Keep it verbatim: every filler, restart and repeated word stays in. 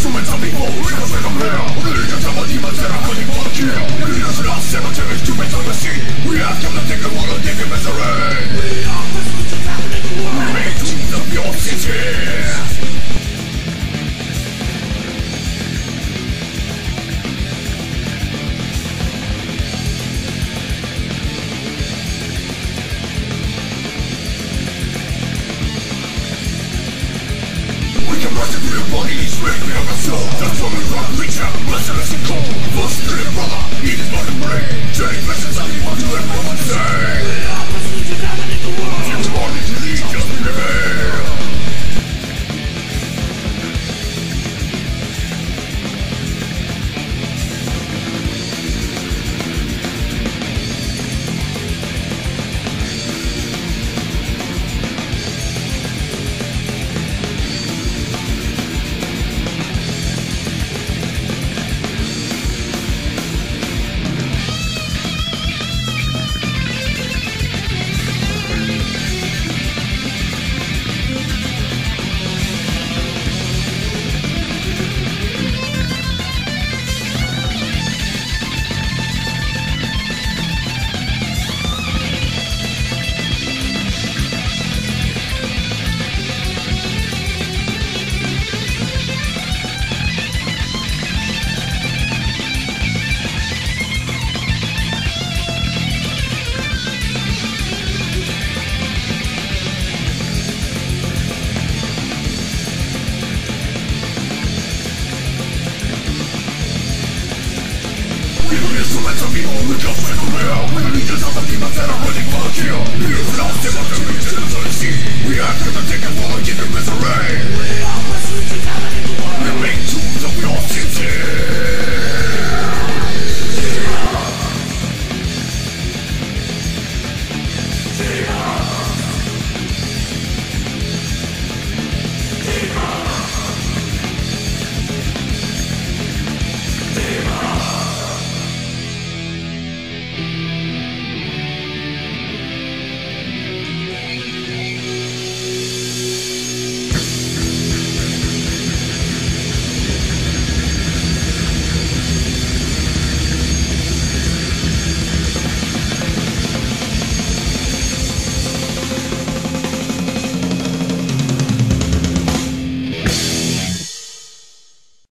instruments of people, because like I'm here. Religions of a demons that are hunting for the kill. Leaders in our cemeteries to make on the scene. We have come to take a world of digging misery. We are the solutions happening in the world. We make dreams of your city. Bodies, breaking up our soul. That's when we rock, reach out, merciless and cold. First spirit brother, eat his blood and brain. Turning messages on you, what you everyone say. We are the solutions happening in the world. If you want it to lead, just prevail. Instruments of evil, we just make a real. With the legions of the demons that are running for the kill. Leaders in our cemeteries, citizens of the sea.